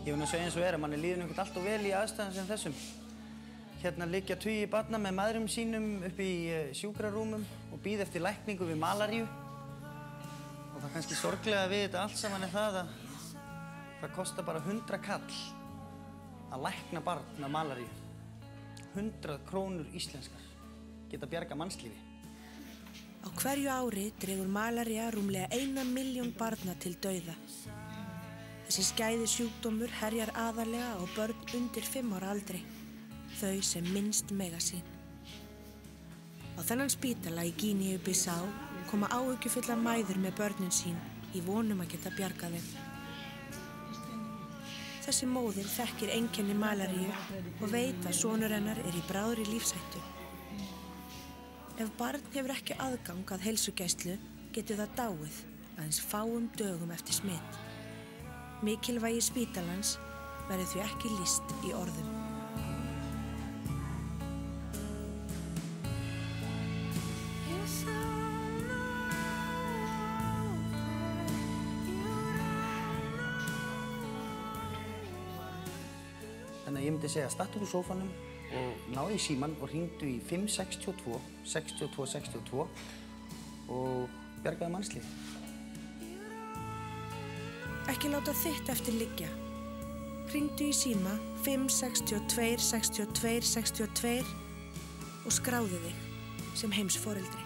Ég vil nú segja eins og manni líður ekkert allt of vel í aðstæðum sem þessum. Hérna liggja tugir barna með mæðrum sínum upp í sjúkrarúmum og bíða eftir lækningu við malaríu. Og það kannski sorglega við þetta allt saman það að það kostar bara 100 kall að lækna barn með malaríu. 100 krónur íslenskar geta bjarga mannslífi. Á hverju ári dregur malaría rúmlega 1 milljón barna til dauða. Þessi skæði sjúkdómur herjar aðallega á börn undir 5 ára aldri, þau sem minnst mega sín. Á þennan spítala í Gíneu-Bissá koma áhyggjufullar mæður með börnin sín í vonum að geta bjargað þeim. Þessi móðir þekkir einkenni malaríu og veit að sonur hennar í bráðri lífshættu. Ef barn hefur ekki aðgang að heilsugæslu getur það dáið aðeins fáum dögum eftir smit. Mikilvægi spítalans verður því ekki lýst í orðum. Þannig að ég myndi segja stattu úr sófanum og náðu í símann og hringdu í 562 62 62 og bjargaðu mannslífi. Ekki láta þitt eftir liggja. Hringdu í síma 562 62 62 og skráðu þig sem heimsforeldri.